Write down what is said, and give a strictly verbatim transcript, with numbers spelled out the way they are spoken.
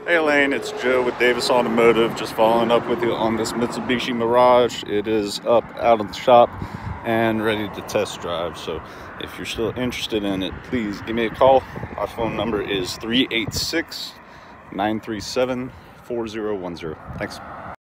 Hey Elaine, it's Joe with Davis Automotive, just following up with you on this Mitsubishi Mirage. It is up out of the shop and ready to test drive. So if you're still interested in it, please give me a call. Our phone number is three eight six, nine three seven, four zero one zero. Thanks.